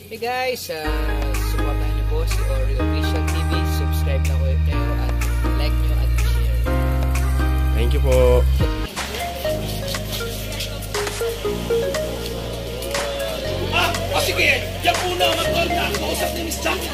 Hey guys, supportahan niyo po si Oreo Official TV. Subscribe na kayo at like nyo at share. Thank you po. Sige! Yan una, mag-call na! Kausap ni Miss Jackie!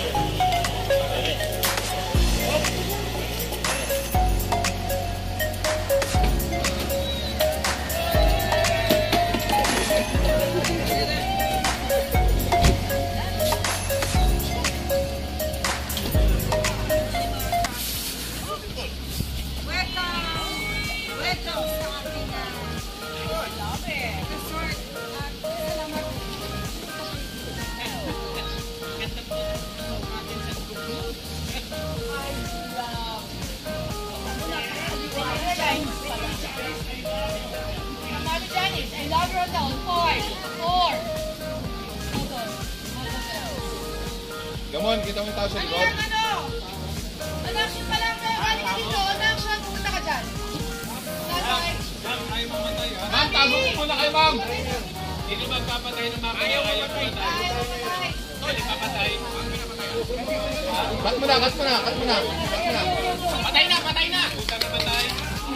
I love your hotel. 4. Gamon, kita mo yung tao sa likod. Action pa lang kayo. Kali ka dito. Action. Pumunta ka dyan. Ayaw mamatay ha? Ma'am, tago ko muna kayo, ma'am. Hindi magpapatay ng mga ayaw mamatay. Hindi papatay. Cut mo na. Patay na! Patay na! Puta na patay.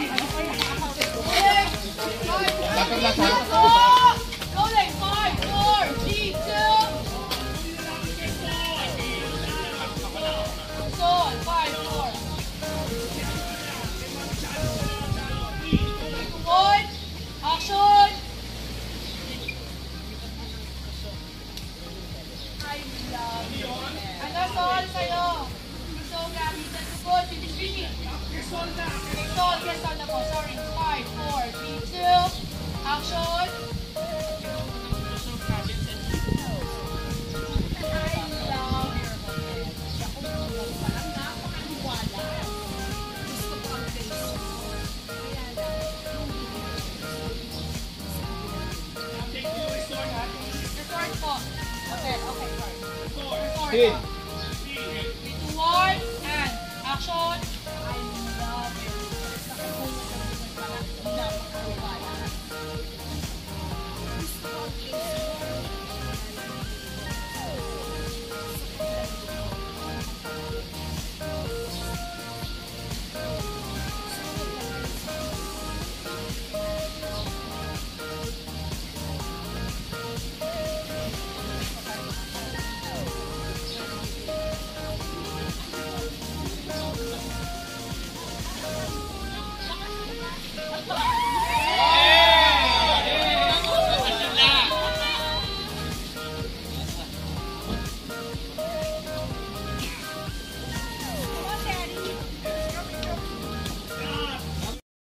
Dapat lang ha. Go like 5, 4, 3, 2. Sol, 5, 4. Good. Action. I love you. Ano, Sol, sa'yo? So, gamitan ko po. Finish. Sol na. Yes, Sol na po. Sorry. 5, 4, 3, 2. Action! I love your hotel. Siya kung tulong pa lang, napakaliwala. Gusto ko ang face mo. Kaya lang, resort po. Okay, sorry. Resort. 3, 2, 1, and action!